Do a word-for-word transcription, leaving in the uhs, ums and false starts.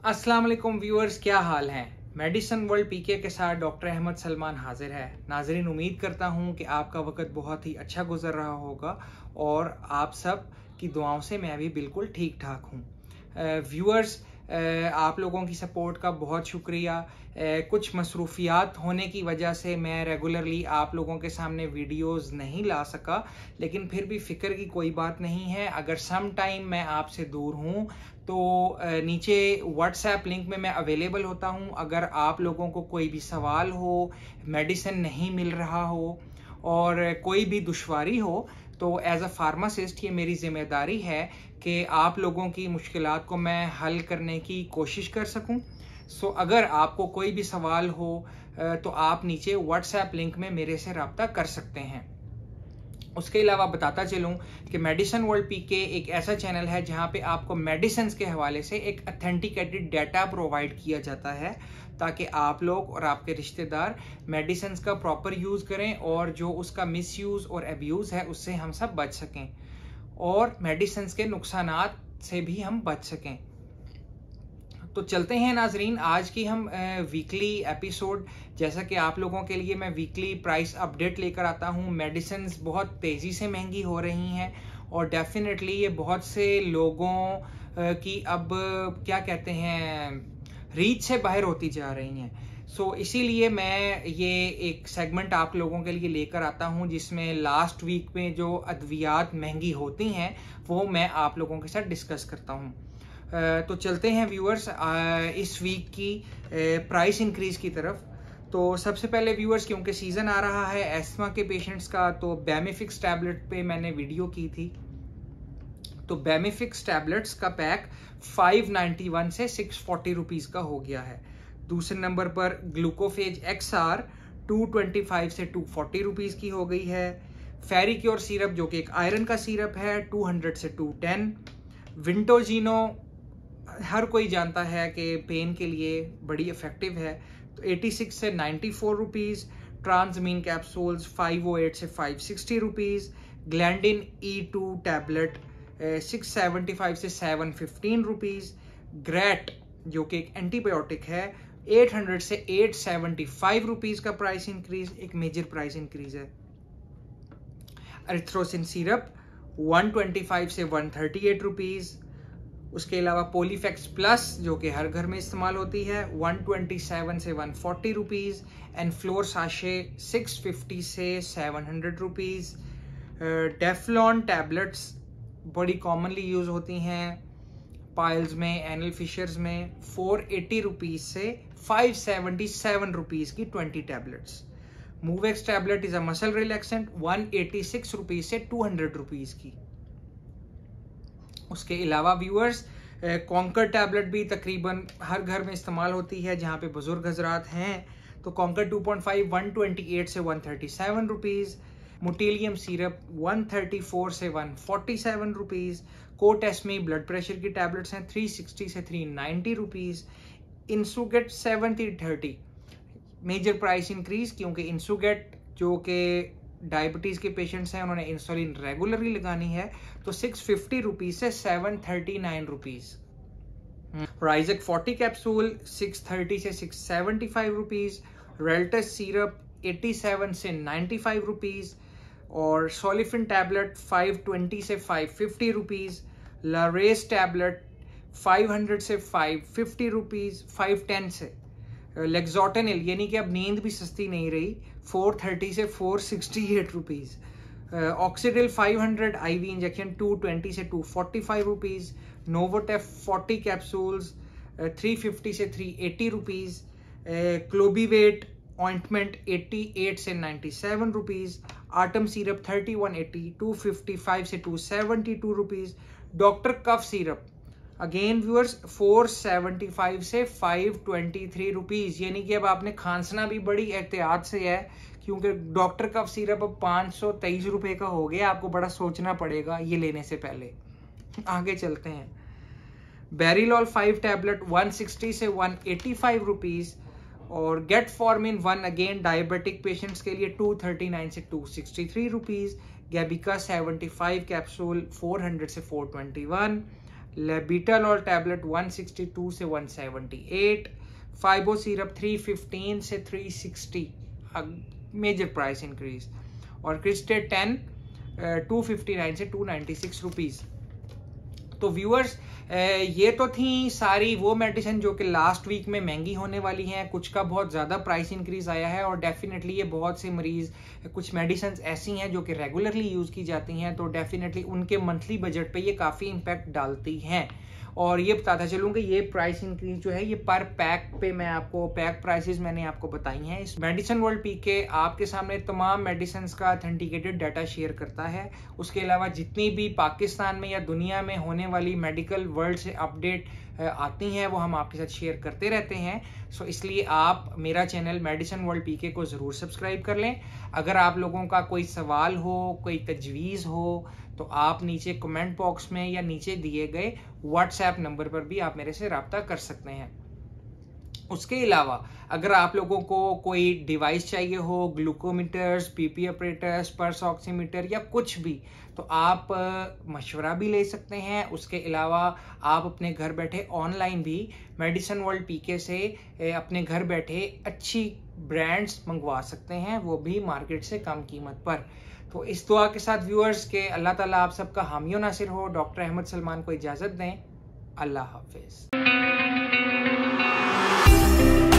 अस्सलाम वालेकुम व्यूअर्स, क्या हाल हैं। मेडिसिन वर्ल्ड पीके के साथ डॉक्टर अहमद सलमान हाजिर है। नाजरीन, उम्मीद करता हूं कि आपका वक्त बहुत ही अच्छा गुजर रहा होगा और आप सब की दुआओं से मैं भी बिल्कुल ठीक ठाक हूं। व्यूअर्स, आप लोगों की सपोर्ट का बहुत शुक्रिया। कुछ मसरूफियात होने की वजह से मैं रेगुलरली आप लोगों के सामने वीडियोस नहीं ला सका, लेकिन फिर भी फ़िक्र की कोई बात नहीं है। अगर सम टाइम मैं आपसे दूर हूँ तो नीचे व्हाट्सएप लिंक में मैं अवेलेबल होता हूँ। अगर आप लोगों को कोई भी सवाल हो, मेडिसिन नहीं मिल रहा हो और कोई भी दुश्वारी हो, तो एज अ फार्मासिस्ट ये मेरी जिम्मेदारी है कि आप लोगों की मुश्किलात को मैं हल करने की कोशिश कर सकूं। सो अगर आपको कोई भी सवाल हो तो आप नीचे व्हाट्सएप लिंक में मेरे से रब्ता कर सकते हैं। उसके अलावा बताता चलूं कि मेडिसिन वर्ल्ड पीके एक ऐसा चैनल है जहां पे आपको मेडिसिन के हवाले से एक ऑथेंटिकेटेड डाटा प्रोवाइड किया जाता है, ताकि आप लोग और आपके रिश्तेदार मेडिसिन का प्रॉपर यूज करें और जो उसका मिसयूज और अब्यूज है उससे हम सब बच सकें और मेडिसिन के नुकसानात से भी हम बच सकें। तो चलते हैं नाजरीन, आज की हम वीकली एपिसोड, जैसा कि आप लोगों के लिए मैं वीकली प्राइस अपडेट लेकर आता हूं। मेडिसिन बहुत तेज़ी से महंगी हो रही हैं और डेफिनेटली ये बहुत से लोगों की अब क्या कहते हैं रीच से बाहर होती जा रही हैं। सो so, इसीलिए मैं ये एक सेगमेंट आप लोगों के लिए लेकर आता हूं जिसमें लास्ट वीक में जो अद्वियात महंगी होती हैं वो मैं आप लोगों के साथ डिस्कस करता हूं। तो चलते हैं व्यूअर्स इस वीक की प्राइस इंक्रीज की तरफ। तो सबसे पहले व्यूअर्स, क्योंकि सीजन आ रहा है एस्थमा के पेशेंट्स का, तो बेमिफिक्स टैबलेट पे मैंने वीडियो की थी। तो बेमिफिक्स टैबलेट्स का पैक फाइव नाइन्टी वन से सिक्स फोर्टी रुपीज का हो गया है। दूसरे नंबर पर Glucophage X R two twenty five से टू फोर्टी रुपीज की हो गई है। फेरिक्योर सिरप, जो कि एक आयरन का सिरप है, टू हंड्रेड से टू टेन। विंटोजिनो हर कोई जानता है कि पेन के लिए बड़ी इफेक्टिव है, तो एटी सिक्स से ninety four rupees. Transamin capsules five O eight से five sixty rupees. Glandin E two tablet six seventy five से सेवन फिफ्टीन रुपीज। ग्रेट, जो कि एक एंटीबायोटिक है, एट हंड्रेड से एट सेवेंटी फाइव रुपीज का price increase, एक major price increase है। Erythrocin syrup one twenty five से वन थर्टी एट रुपीज। उसके अलावा पोलीफेक्स प्लस, जो कि हर घर में इस्तेमाल होती है, वन ट्वेंटी सेवन से वन फोर्टी रुपीज। एंड फ्लोर साशे सिक्स फिफ्टी से seven hundred rupees. Daflon tablets बड़ी कॉमनली यूज होती हैं पाइल्स में, एनल फिशर्स में, फोर एटी रुपीज से फाइव सेवेंटी सेवन रुपीज की twenty tablets. Movex tablet is a muscle relaxant, one eighty six rupees से two hundred rupees की। उसके अलावा व्यूअर्स, कॉन्कर टैबलेट भी तकरीबन हर घर में इस्तेमाल होती है जहां पे बुजुर्ग हजरात हैं। तो Concor two point five one twenty eight से one thirty seven rupees. Motilium syrup one thirty four से वन फोर्टी सेवन रुपीज। कोटेस्मी ब्लड प्रेशर की टैबलेट्स हैं, थ्री सिक्सटी से थ्री नाइन्टी रुपीज। इंसुगेट seventy thirty, major price increase, क्योंकि इंसुगेट जो कि डायबिटीज के पेशेंट्स हैं उन्होंने इंसुलिन रेगुलरली लगानी है, तो सिक्स फिफ्टी रुपीज से सेवन थर्टी नाइन रुपीज। राइजक फोर्टी कैप्सूल सिक्स थर्टी से सिक्स सेवेंटी फाइव रुपीज। रेल्टस सिरप एटी सेवन से नाइन्टी फाइव रुपीज और सोलिफिन टैबलेट फाइव ट्वेंटी से फाइव फिफ्टी रुपीज। लारेस टैबलेट फाइव हंड्रेड से five fifty rupees, five ten से। लेक्सोटेनिल, यानी कि अब नींद भी सस्ती नहीं रही, फोर थर्टी से four sixty eight rupees. Oxidil five hundred IV injection two twenty से टू फोर्टी फाइव रुपीज। नोवोटेफ फोर्टी कैप्सूल्स थ्री फिफ्टी से three eighty rupees. Clobevate ointment eighty eight से नाइन्टी सेवन रुपीज। आटम syrup thirty one eighty, two fifty five से two seventy two rupees. Doctor cough syrup again viewers four seventy five से five twenty three rupees, यानी कि अब आपने खांसना भी बड़ी एहतियात से है, क्योंकि डॉक्टर कफ सिरप अब पाँच सौ तेईस रुपए का हो गया। आपको बड़ा सोचना पड़ेगा ये लेने से पहले। आगे चलते हैं। बेरीलॉल फाइव टैबलेट वन सिक्सटी से वन एटी फाइव रुपीज और गेट फॉर्मिन वन अगेन डायबिटिक पेशेंट्स के लिए टू थर्टी नाइन से two sixty three rupees. Gabica seventy five capsule four hundred से फोर ट्वेंटी वन। लेबिटल और टैबलेट वन सिक्सटी टू से वन सेवेंटी एट, फाइबो सिरप थ्री फिफ्टीन से three sixty, major price increase, और क्रिस्टेट ten two fifty nine से two ninety six rupees. तो व्यूअर्स ये तो थी सारी वो मेडिसिन जो कि लास्ट वीक में महंगी होने वाली हैं, कुछ का बहुत ज़्यादा प्राइस इंक्रीज आया है, और डेफिनेटली ये बहुत से मरीज, कुछ मेडिसिन ऐसी हैं जो कि रेगुलरली यूज़ की जाती हैं, तो डेफिनेटली उनके मंथली बजट पे ये काफ़ी इम्पैक्ट डालती हैं। और ये बताता चलूँ कि ये प्राइस इंक्रीज जो है ये पर पैक पे मैं आपको पैक प्राइसेस मैंने आपको बताई हैं। इस मेडिसिन वर्ल्ड पीके आपके सामने तमाम मेडिसिन का ऑथेंटिकेटेड डाटा शेयर करता है। उसके अलावा जितनी भी पाकिस्तान में या दुनिया में होने वाली मेडिकल वर्ल्ड से अपडेट आती हैं वो हम आपके साथ शेयर करते रहते हैं। सो इसलिए आप मेरा चैनल मेडिसिन वर्ल्ड पीके को ज़रूर सब्सक्राइब कर लें। अगर आप लोगों का कोई सवाल हो, कोई तजवीज़ हो, तो आप नीचे कमेंट बॉक्स में या नीचे दिए गए व्हाट्सएप नंबर पर भी आप मेरे से रब्ता कर सकते हैं। उसके अलावा अगर आप लोगों को कोई डिवाइस चाहिए हो, glucometers, PP operators, pulse oximeter या कुछ भी, तो आप मशवरा भी ले सकते हैं। उसके अलावा आप अपने घर बैठे ऑनलाइन भी मेडिसिन वर्ल्ड पीके से अपने घर बैठे अच्छी ब्रांड्स मंगवा सकते हैं, वो भी मार्केट से कम कीमत पर। तो इस दुआ के साथ व्यूअर्स के अल्लाह ताला आप सबका हामी व नासिर हो। डॉक्टर अहमद सलमान को इजाज़त दें। अल्लाह हाफिज़।